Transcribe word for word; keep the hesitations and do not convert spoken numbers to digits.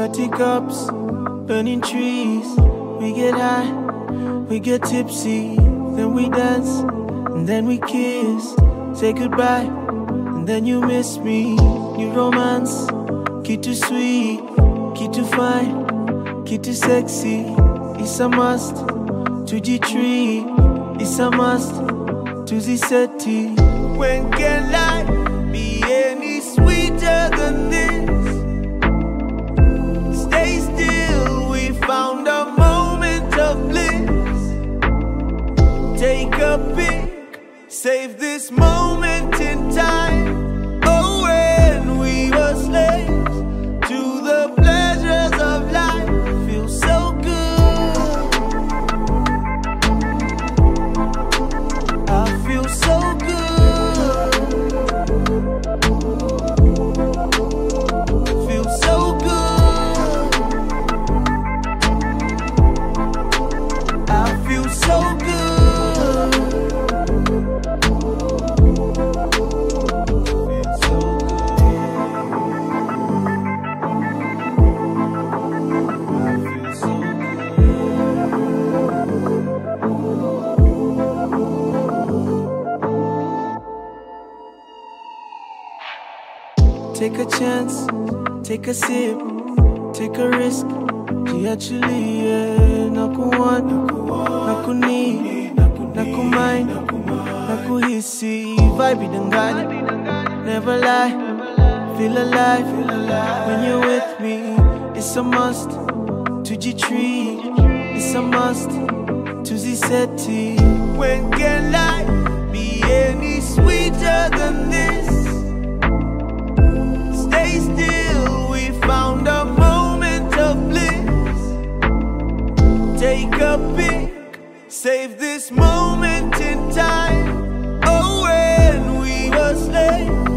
Party cups, burning trees. We get high, we get tipsy. Then we dance, and then we kiss. Say goodbye, and then you miss me. New romance, key too sweet, key too fine, key too sexy. It's a must, to G three. It's a must, to the city. When can life be any sweeter than this? Stay still, we found a moment of bliss. Take a pic, save this moment in time. Oh, when we were slaves to the pleasures of life. Feels so good, I feel so good. Feel so good, I feel so good. Take a chance, take a sip, take a risk. She actually, yeah. Naku want, naku need, naku mind, naku hisi. Vibe dangani, never lie. Feel alive, when you're with me. It's a must, to G three. It's a must, to the city. When can life be any sweeter than this? Stay still, we found a moment of bliss. Take a pic, save this moment in time. Oh, when we were slaves